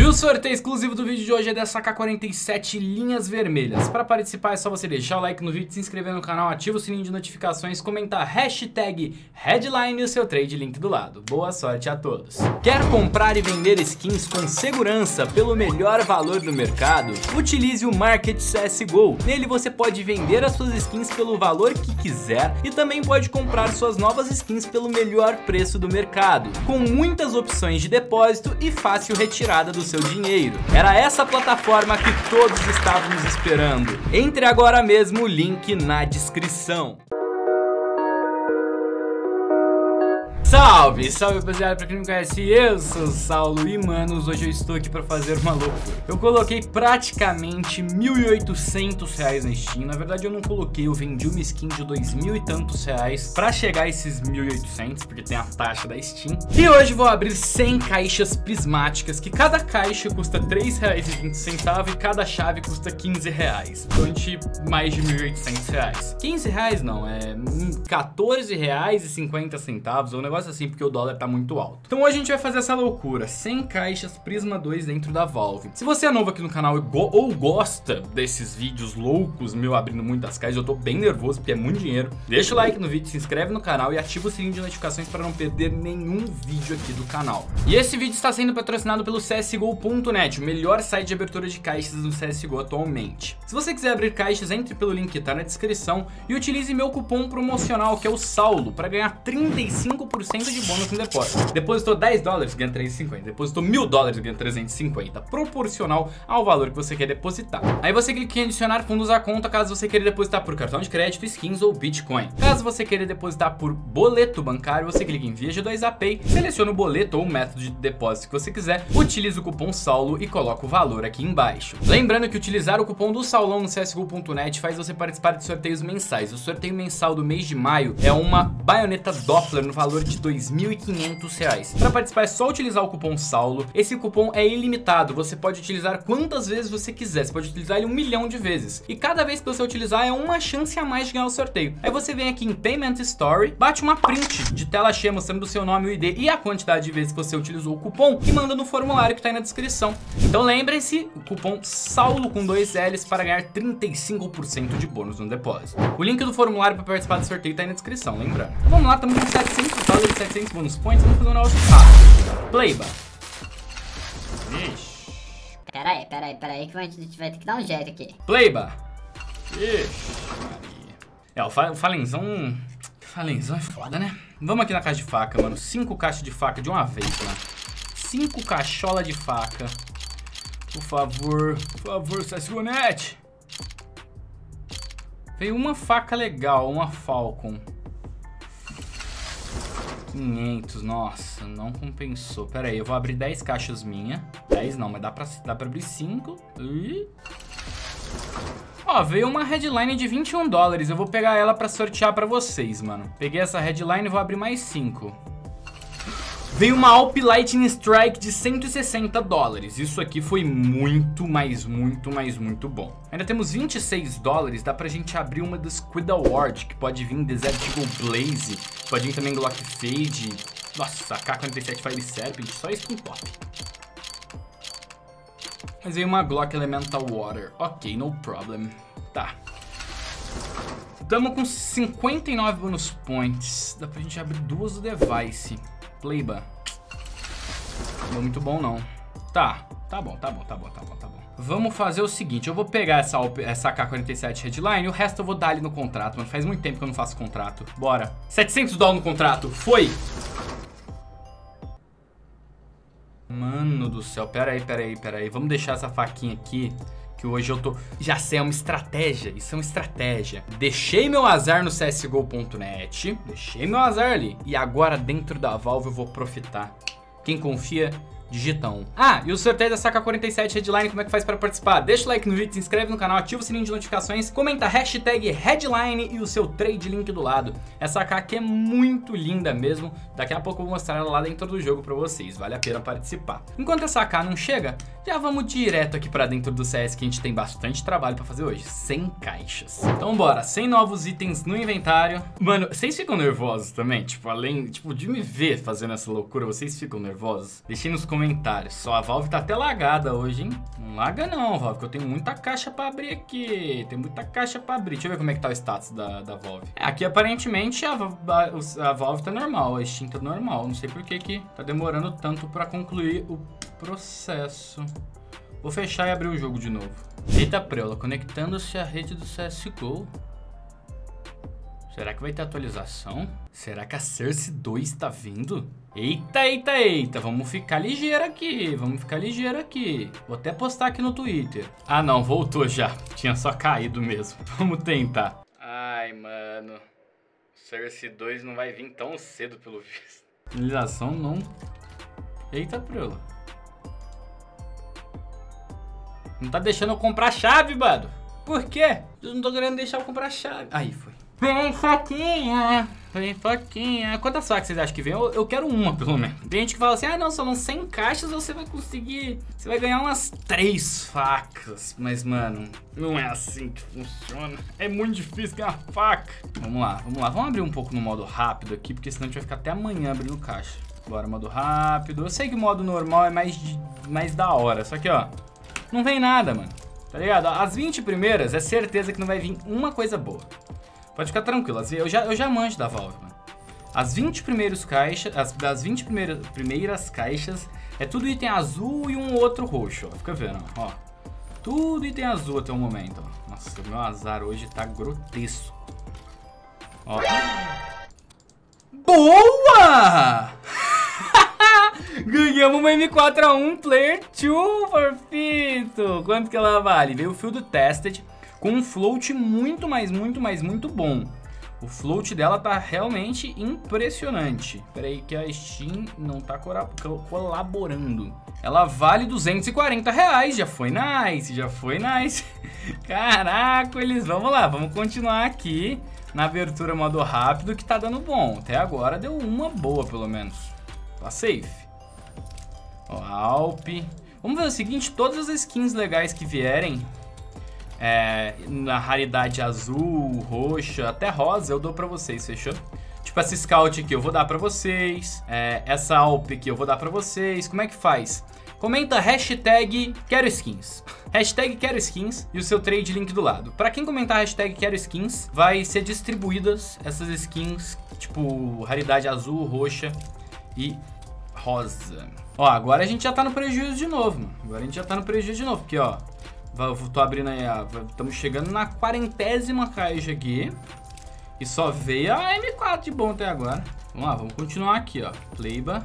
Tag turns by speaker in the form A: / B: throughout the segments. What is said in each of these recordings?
A: o sorteio exclusivo do vídeo de hoje é dessa AK-47 linhas vermelhas. Para participar é só você deixar o like no vídeo, se inscrever no canal, ativa o sininho de notificações, comentar hashtag headline e o seu trade link do lado. Boa sorte a todos. Quer comprar e vender skins com segurança pelo melhor valor do mercado? Utilize o Market CSGO. Nele você pode vender as suas skins pelo valor que quiser e também pode comprar suas novas skins pelo melhor preço do mercado, com muitas opções de depósito e fácil retirada do seu dinheiro. Era essa plataforma que todos estávamos esperando. Entre agora mesmo, o link na descrição. Salve, salve rapaziada, pra quem não me conhece, eu sou o Saulo e manos, hoje eu estou aqui pra fazer uma loucura. Eu coloquei praticamente R$1.800 na Steam, na verdade eu não coloquei, eu vendi uma skin de R$2.000 e tantos pra chegar a esses 1.800, porque tem a taxa da Steam. E hoje vou abrir 100 caixas prismáticas, que cada caixa custa R$3,20 e cada chave custa R$15. Então de mais de R$1.800. R$15 não, é R$14,50, ou um negócio assim, porque o dólar tá muito alto. Então hoje a gente vai fazer essa loucura, 100 caixas Prisma 2 dentro da Valve. Se você é novo aqui no canal ou gosta desses vídeos loucos, meu, abrindo muitas caixas, eu tô bem nervoso porque é muito dinheiro, deixa o like no vídeo, se inscreve no canal e ativa o sininho de notificações para não perder nenhum vídeo aqui do canal. E esse vídeo está sendo patrocinado pelo CSGO.net, o melhor site de abertura de caixas no CSGO atualmente. Se você quiser abrir caixas, entre pelo link que tá na descrição e utilize meu cupom promocional, que é o Saulo, para ganhar 35% de bônus no depósito. Depositou $10, ganha 350. Depositou $1.000, ganha 350. Proporcional ao valor que você quer depositar. Aí você clica em adicionar fundos à conta caso você queira depositar por cartão de crédito, skins ou Bitcoin. Caso você queira depositar por boleto bancário, você clica em Via G2A Pay, seleciona o boleto ou o método de depósito que você quiser, utiliza o cupom Saulo e coloca o valor aqui embaixo. Lembrando que utilizar o cupom do Saulão no CSGO.net faz você participar de sorteios mensais. O sorteio mensal do mês de maio é uma baioneta Doppler no valor de R$2.500. Para participar é só utilizar o cupom Saulo. Esse cupom é ilimitado, você pode utilizar quantas vezes você quiser, você pode utilizar ele 1 milhão de vezes. E cada vez que você utilizar é uma chance a mais de ganhar o sorteio. Aí você vem aqui em Payment Story, bate uma print de tela cheia mostrando o seu nome, o ID e a quantidade de vezes que você utilizou o cupom e manda no formulário que tá aí na descrição. Então lembrem-se, o cupom Saulo com 2 L's para ganhar 35% de bônus no depósito. O link do formulário para participar do sorteio tá aí na descrição, lembrando. Então vamos lá, estamos com 700 bônus points, vamos fazer um negócio rápido. Playba. Ixi.
B: Pera aí que a gente vai ter que dar um jeito aqui.
A: Playba. Ixi, Maria. É, o falenzão é foda, né? Vamos aqui na caixa de faca, mano. 5 caixas de faca de uma vez, mano. 5 cacholas de faca. Por favor, CSGO.net. Veio uma faca legal, uma Falcon. 500, nossa, não compensou. Pera aí, eu vou abrir 10 caixas minha. 10 não, mas dá pra abrir 5. Ó, veio uma headline de $21. Eu vou pegar ela pra sortear pra vocês, mano. Peguei essa headline e vou abrir mais 5. Veio uma Alp Lightning Strike de $160. Isso aqui foi muito bom. Ainda temos $26. Dá pra gente abrir uma do Squid Award, que pode vir Desert Eagle Blaze. Pode vir também Glock Fade. Nossa, AK-47 Fire Serpent. Só skin top. Mas veio uma Glock Elemental Water. Ok, no problem. Tá. Tamo com 59 bonus points. Dá pra gente abrir 2 do Device. Playba. Não é muito bom, não. Tá bom. Vamos fazer o seguinte, eu vou pegar essa AK-47 Headline e o resto eu vou dar ali no contrato, mano. Faz muito tempo que eu não faço contrato. Bora. $700 no contrato. Foi! Mano do céu. Pera aí. Vamos deixar essa faquinha aqui, que hoje eu tô... Já sei, é uma estratégia. Isso é uma estratégia. Deixei meu azar no CSGO.net. Deixei meu azar ali. E agora dentro da Valve eu vou profitar. Quem confia, digita 1. Ah, e o sorteio dessa AK-47 Headline, como é que faz para participar? Deixa o like no vídeo, se inscreve no canal, ativa o sininho de notificações, comenta hashtag Headline e o seu trade link do lado. Essa AK aqui é muito linda mesmo. Daqui a pouco eu vou mostrar ela lá dentro do jogo para vocês. Vale a pena participar. Enquanto essa AK não chega, Já vamos direto aqui pra dentro do CS, que a gente tem bastante trabalho pra fazer hoje. 100 caixas. Então bora, 100 novos itens no inventário. Mano, vocês ficam nervosos também? Tipo, além de me ver fazendo essa loucura, vocês ficam nervosos? Deixem nos comentários. Só a Valve tá até lagada hoje, hein? Não laga não, Valve, que eu tenho muita caixa pra abrir aqui. Tem muita caixa pra abrir. Deixa eu ver como é que tá o status da Valve. Aqui aparentemente a Valve tá normal, a Steam tá normal. Não sei por que tá demorando tanto pra concluir o processo. Vou fechar e abrir o jogo de novo. Eita preula, conectando-se à rede do CSGO. Será que vai ter atualização? Será que a Source 2 tá vindo? Eita, eita, eita. Vamos ficar ligeiro aqui. Vamos ficar ligeiro aqui. Vou até postar aqui no Twitter. Ah não, voltou já. Tinha só caído mesmo. Vamos tentar. Ai, mano. Source 2 não vai vir tão cedo pelo visto. Atualização não. Eita preula. Não tá deixando eu comprar a chave, mano. Por quê? Eu não tô querendo deixar eu comprar a chave. Aí, foi. Vem, faquinha. Vem, faquinha. Quantas facas vocês acham que vem? Eu quero uma, pelo menos. Tem gente que fala assim, ah, não, são 100 caixas, você vai conseguir... Você vai ganhar umas 3 facas. Mas, mano, não é assim que funciona. É muito difícil ganhar faca. Vamos lá, vamos lá. Vamos abrir um pouco no modo rápido aqui, porque senão a gente vai ficar até amanhã abrindo caixa. Bora, modo rápido. Eu sei que o modo normal é mais da hora, só que, ó... Não vem nada, mano. Tá ligado? As 20 primeiras é certeza que não vai vir uma coisa boa. Pode ficar tranquilo. Eu já manjo da Valve, mano. As 20 primeiras caixas... Das 20 primeiras caixas é tudo item azul e um outro roxo, ó. Fica vendo, ó. Tudo item azul até o momento, ó. Nossa, o meu azar hoje tá grotesco. Ó. Boa! Ganhamos uma M4A1 Player 2, perfeito! Quanto que ela vale? Veio o Field Tested com um float muito bom. O float dela tá realmente impressionante. Pera aí que a Steam não tá colaborando. Ela vale R$240, já foi nice, já foi nice. Caraca, eles, vamos lá, vamos continuar aqui na abertura modo rápido que tá dando bom. Até agora deu uma boa pelo menos. Tá safe. Ó, Alp. Vamos ver o seguinte, todas as skins legais que vierem na raridade azul, roxa, até rosa, eu dou pra vocês, fechou? Tipo essa Scout aqui eu vou dar pra vocês, essa Alp aqui eu vou dar pra vocês. Como é que faz? Comenta hashtag quero skins. Hashtag quero skins e o seu trade link do lado. Pra quem comentar hashtag quero skins, vai ser distribuídas essas skins, tipo raridade azul, roxa e rosa. Ó, agora a gente já tá no prejuízo de novo, mano. Agora a gente já tá no prejuízo de novo, porque, ó, tô abrindo aí, estamos chegando na 40ª caixa aqui. E só veio a M4 de bom até agora. Vamos lá, vamos continuar aqui, ó. Playba.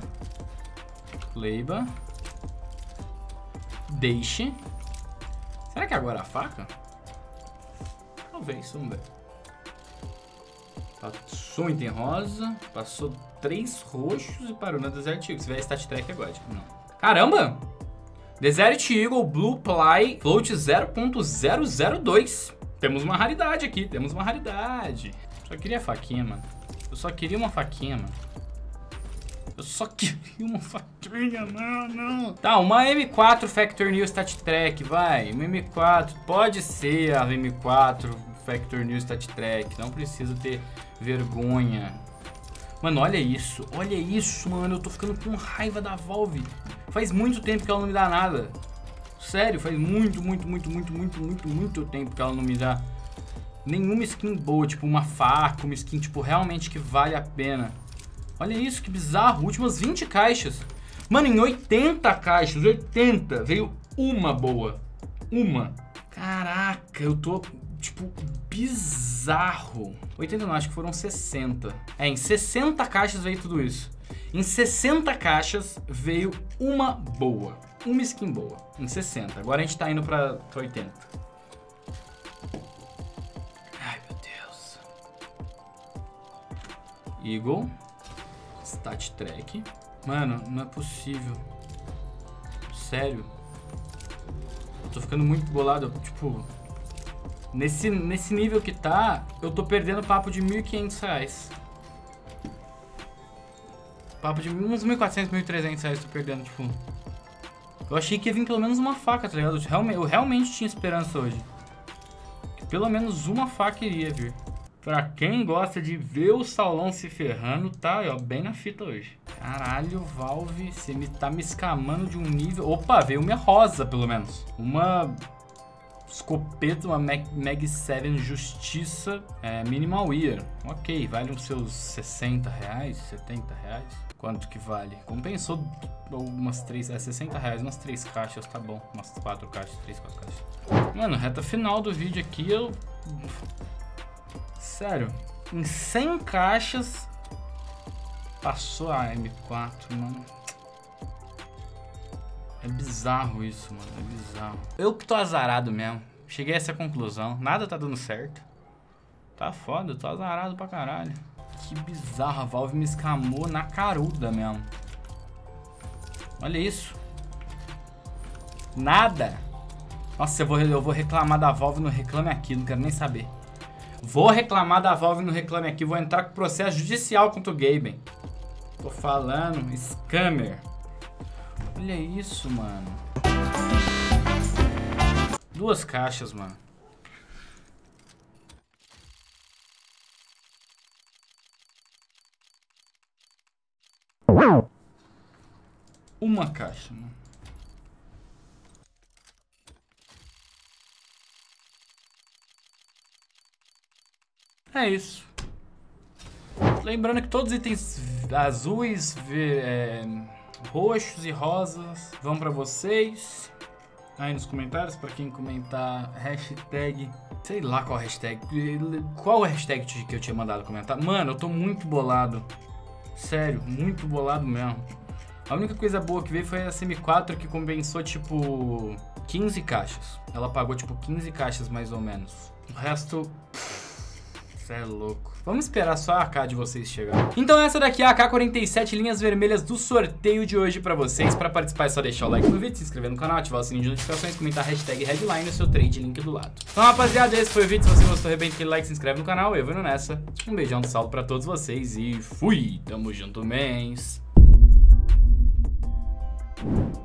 A: Deixe. Será que agora a faca? Talvez, vamos ver. Passou um item rosa, passou 3 roxos e parou na Desert Eagle. Se tiver Stat Track agora, não. Caramba! Desert Eagle Blue Ply Float 0.002. Temos uma raridade aqui, temos uma raridade. Só queria a faquinha, mano. Eu só queria uma faquinha, mano. Eu só queria uma faquinha, não. Tá, uma M4 Factor New Stat Track, vai. Uma M4, pode ser a M4 Factor New Stat Track. Não precisa ter vergonha. Mano, olha isso, mano. Eu tô ficando com raiva da Valve. Faz muito tempo que ela não me dá nada. Sério, faz muito tempo que ela não me dá nenhuma skin boa, tipo uma faca, uma skin tipo realmente que vale a pena. Olha isso, que bizarro. Últimas 20 caixas. Mano, em 80 caixas, 80, veio uma boa. Uma. Caraca, eu tô, tipo, bizarro. 80 não, acho que foram 60. Em 60 caixas veio tudo isso. Em 60 caixas veio uma boa. Uma skin boa. Em 60. Agora a gente tá indo pra 80. Ai, meu Deus. Eagle. Stat Track. Mano, não é possível. Sério. Eu tô ficando muito bolado. Tipo, nesse nível que tá, eu tô perdendo papo de R$1.500. Papo de uns R$1.400, R$1.300 tô perdendo, tipo. Eu achei que ia vir pelo menos uma faca, tá ligado? Eu realmente tinha esperança hoje. Que pelo menos uma faca iria vir. Pra quem gosta de ver o Saulão se ferrando, tá, ó, bem na fita hoje. Caralho, Valve, você tá me escamando de um nível... Opa, veio minha rosa, pelo menos. Uma escopeta, uma Mag 7 Justiça Minimal Wear. Ok, vale uns seus 60 reais, 70 reais. Quanto que vale? Compensou umas 60 reais, umas 3 caixas, tá bom. Umas 4 caixas, 3, 4 caixas. Mano, reta final do vídeo aqui, sério, em 100 caixas passou a M4, mano. É bizarro isso, mano, é bizarro. Eu que tô azarado mesmo, cheguei a essa conclusão, nada tá dando certo. Tá foda, eu tô azarado pra caralho. Que bizarro, a Valve me escamou na caruda mesmo. Olha isso. Nada. Nossa, eu vou reclamar da Valve no Reclame Aqui, não quero nem saber. Vou reclamar da Valve no Reclame Aqui, vou entrar com processo judicial contra o Gaben. Tô falando, scammer. Olha isso, mano. 2 caixas, mano. Uma caixa, mano. É isso. Lembrando que todos os itens azuis, roxos e rosas vão pra vocês. Aí nos comentários, pra quem comentar hashtag... Sei lá qual hashtag. Qual o hashtag que eu tinha mandado comentar? Mano, eu tô muito bolado. Sério, muito bolado mesmo. A única coisa boa que veio foi a M4 que compensou, tipo, 15 caixas. Ela pagou, tipo, 15 caixas mais ou menos. O resto... Cê é louco. Vamos esperar só a AK de vocês chegar. Então essa daqui é a AK-47 linhas vermelhas do sorteio de hoje pra vocês. Pra participar é só deixar o like no vídeo, se inscrever no canal, ativar o sininho de notificações, comentar hashtag headline no seu trade, link do lado. Então rapaziada, esse foi o vídeo. Se você gostou, arrebenta aquele like, se inscreve no canal. Eu vou indo nessa. Um beijão de salto pra todos vocês e fui! Tamo junto, mens!